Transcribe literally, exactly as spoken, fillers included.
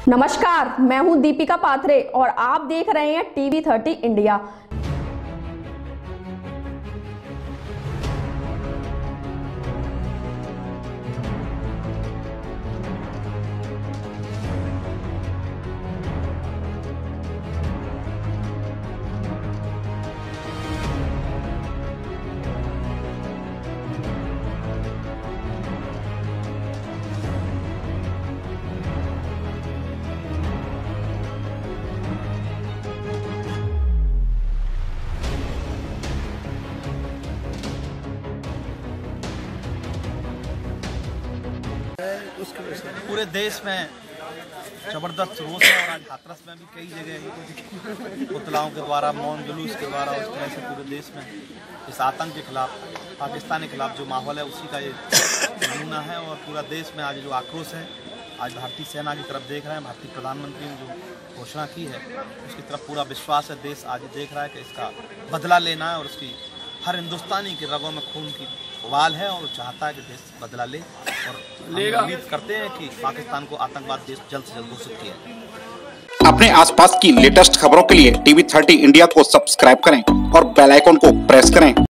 नमस्कार, मैं हूं दीपिका पात्रे और आप देख रहे हैं टीवी थर्टी इंडिया। पूरे देश में जबरदस्त रोष है और आज हाथरस में भी कई जगह पुतलाओं के द्वारा, मौन जुलूस के द्वारा उस तरह से पूरे देश में इस आतंक के खिलाफ, पाकिस्तान के खिलाफ जो माहौल है उसी का ये नमूना है। और पूरा देश में आज जो आक्रोश है, आज भारतीय सेना की तरफ देख रहे हैं। भारतीय प्रधानमंत्री ने जो घोषणा की है उसकी तरफ पूरा विश्वास है। देश आज देख रहा है कि इसका बदला लेना है और उसकी हर हिंदुस्तानी के रगों में खून की उबाल है और चाहता है कि देश बदला ले। और हम उम्मीद करते हैं कि पाकिस्तान को आतंकवाद देश जल्द से जल्द घोषित किया। अपने आसपास की लेटेस्ट खबरों के लिए टीवी थर्टी इंडिया को सब्सक्राइब करें और बेल आइकन को प्रेस करें।